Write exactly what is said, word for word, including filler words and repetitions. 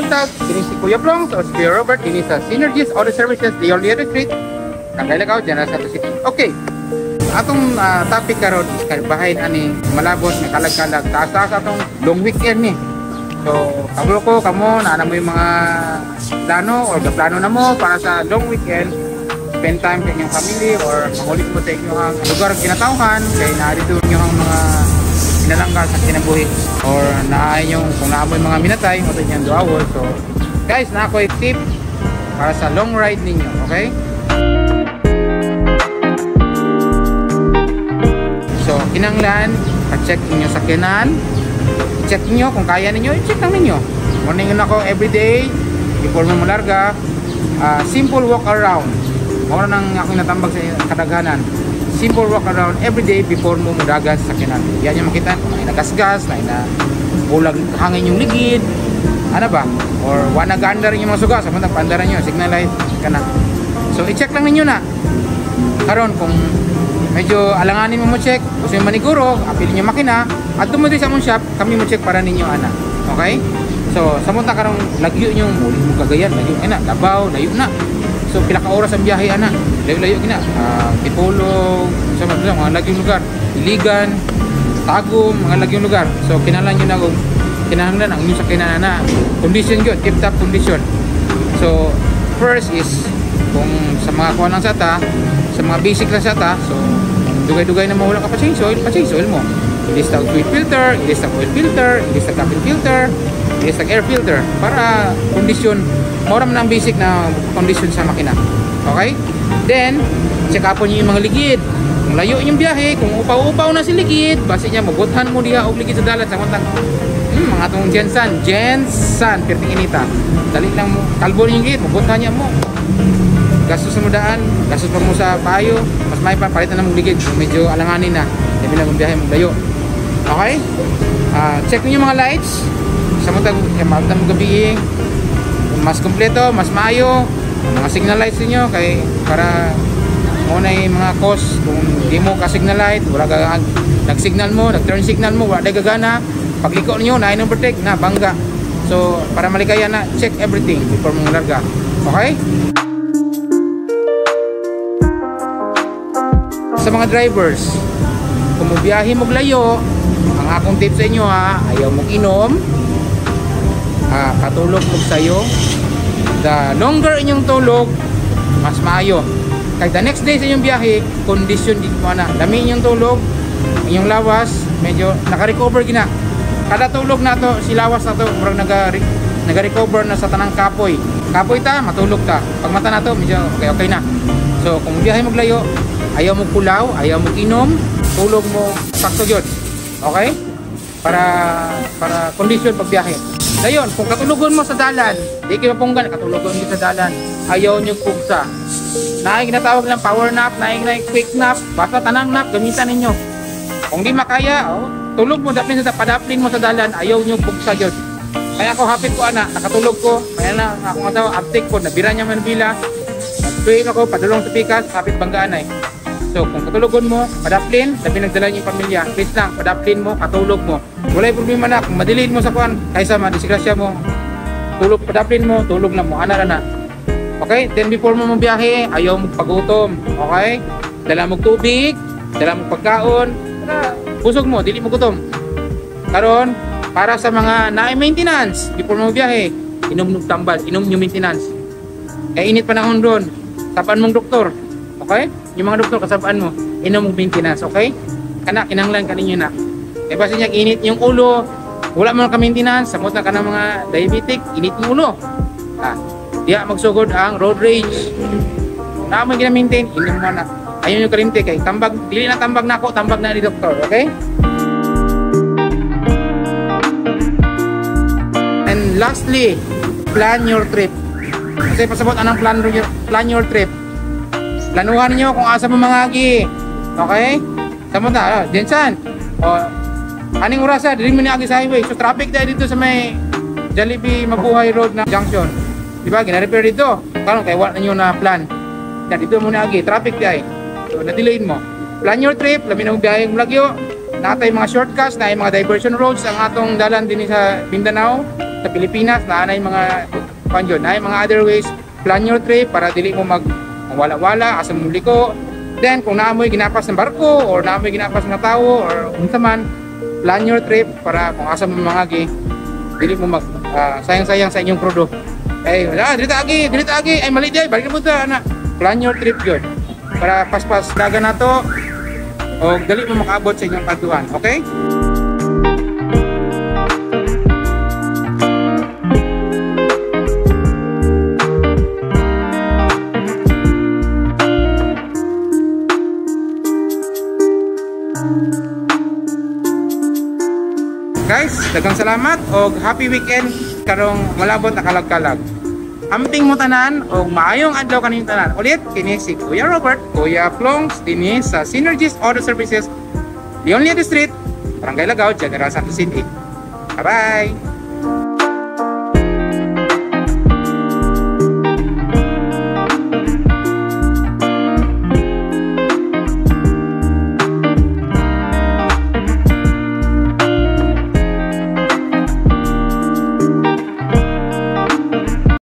buntag, kini si Kuya Plong, so si Kuya Robert, kini sa Synergies Auto Services, Leon Liero Street, Cagaylao, General Santos City. Okay, atong uh, topic karon is bahin ani malabot ni kalag-kalag, taas-taas atong long weekend ni. So, kablo ko, kamo, naana mo yung mga plano or plano na mo para sa long weekend, spend time sa inyong family or mangulit mo sa inyong lugar kinatawhan, kaya naarito inyong mga pinalangga sa kinabuhi or naaay yung kung naamoy mga minatay o sa inyong duawol. So, guys, na ako yung tip para sa long ride ninyo, okay? So, kinanglan, pa-check inyo sa kinan, check niyo kung kaya ninyo, i-check lang ninyo. Morning ako everyday before mo malarga, uh, simple walk around. Mura nang akong natambag sa kadaghanan. Simple walk around everyday before mo mudagas sa kinan. Yan yung makita kung may nagasgas, may na bulag hangin yung ligid, ano ba? Or wala nag-under yung mga suga, samantang pandaran nyo, signal light, kana. So, i-check lang ninyo na. Karon kung medyo alanganin mo mo check, gusto yung maniguro, apilin yung makina, at dumuli sa mong shop, kami mo check para ninyo, ana. Okay? So, sa munta karong lagyo nyo, muli mo kagayan, lagyo, ana, Labaw, layo na. So, pila ka oras ang biyahe, ana. Layo-layo gina. Uh, Tipolog, sa mga, mga lagyong lugar. Iligan, Tagum, mga lagyong lugar. So, kinalan nyo na kung kinahanglan ang inyong sakyanan na condition yun, tip-top condition. So, first is, kung sa mga kuha lang sata, sa mga basic lang sata, so, dugay-dugay na mawala ka pa change oil, pa change oil mo. Ilista ang oil filter, ilista ang oil filter, ilista ang cabin filter, ilista ang air filter, para condition, mawala man ang basic na condition sa makina. Okay? Then, check upon nyo yung mga ligid. Kung layo yung biyahe, kung upaw-upaw na si ligid, base niya, mabuthan mo diha og ligid sa dalat, sa kontang, hmm, mga itong Jensan, Jensan, perting inita. Dali lang mo, kalbo yung ligid, mabuthan niya mo. Gastos sa mudaan, gastos pa mo sa payo, mas may pa, palitan na mong ligid, medyo alanganin na, hindi na mong biyahe mong layo. Okay? Uh, check nyo yung mga lights, sa mutang, mabutang mong gabi, mas kompleto, mas maayo, mga signal lights niyo kay para muna yung mga cost, kung di mo ka signal light, wala ka, nag-signal mo, nag-turn signal mo, wala tayo gagana, pagliko niyo, na in-overtake, na bangga. So, para maligaya na, check everything before mong larga. Okay? Sa mga drivers, kung mubiyahe mo layo, ang akong tip sa inyo ha, ayaw mong inom, uh, katulog mo sa'yo. The longer inyong tulog, mas maayo. Kaya the next day sa inyong biyahe, condition di mo na. Dami inyong tulog, inyong lawas, medyo naka-recover gina. Kada tulog na to, si lawas na to, parang nag-recover na sa tanang kapoy. Kapoy ta, matulog ta. Pag mata na to, medyo okay, okay na. So, kung biyahe mo layo, ayaw mo pulaw, ayaw mo inom, tulog mo, sakto yun. Okay? Para, para condition pag biyahe. Dayon, kung katulugon mo sa dalan, di kayo mapunggan, katulugon mo sa dalan, ayaw nyo pugsa. Naing natawag ng power nap, naing na quick nap, basta tanang nap, gamitan ninyo. Kung di makaya, oh, tulog mo, daplin sa padaplin mo sa dalan, ayaw nyo pugsa yun. Kaya ako hapit ko ana, nakatulog ko, kaya na akong asawa, uptake ko, nabira niya manbila, nag-train ako, padulong sa pikas, hapit banggaan ay. So, kung katulugon mo, padaplin, sabi nagdala niyo yung pamilya, please lang, padaplin mo, katulog mo. Wala yung problema na, kung madilin mo sa kuwan, kaysa madisgrasya mo, tulog, padaplin mo, tulog na mo, ana na. Okay? Then before mo mabiyahe, ayaw mo pagutom. Okay? Dala mo tubig, dala mo pagkaon, dala, busog mo, dili mo gutom. Karon, para sa mga na-maintenance, before mo mabiyahe, inom ng tambal, inom yung maintenance. Kaya init panahon doon, tapaan mong doktor. Okay? Yung mga doktor kasabaan mo, inom mong maintenance. Okay? Kana, kinanglan ka ninyo na. Eh basta niya, init yung ulo, wala mo ka maintenance, samot na ka ng mga diabetic, init yung ulo. Ah, diya magsugod ang road rage. Na mo gina-maintain, inom mo na. Ayun yung kalimti kay tambag, dili na tambag na ako, tambag na ni doktor. Okay? And lastly, plan your trip. Kasi pasabot anong plan your, plan your trip. Planuhan niyo kung asa mo mangagi. Okay? Samot na, oh, Jensan. O, aning orasa, dili mo ni agi sa highway. So traffic dahil dito sa may Jollibee Mabuhay Road na junction. Diba? Gina-repair dito. Karon kay wala na nyo na plan. Yan, dito mo ni agi. Traffic dahil. So, na-delayin mo. Plan your trip. Lamin ang biyahe mo lagyo. natay mga shortcuts, na mga diversion roads ang atong dalan din sa Mindanao, sa Pilipinas, na anay mga panjo, na mga other ways. Plan your trip para dili mo mag wala-wala, asa mo liko. Then kung naamoy ginapas ng barko or naamoy ginapas ng tao or unsa man, plan your trip para kung asa mo mangagi, dili mo mag uh, sayang-sayang sa inyong krudo. Ay, wala, dili ta agi, dili ta agi, ay mali day, balik mo ta ana. Plan your trip good para paspas dagan nato o dali mo makaabot sa inyong kantuan, okay? Guys, daghang salamat o happy weekend karong malabot na kalag-kalag. Amping mo tanan o maayong adlaw kaning tanan. Ulit kini si Kuya Robert, Kuya Plongs dinhi sa Synergist Auto Services, Leon Lia Street, Barangay Lagaw, General Santos City. Bye-bye!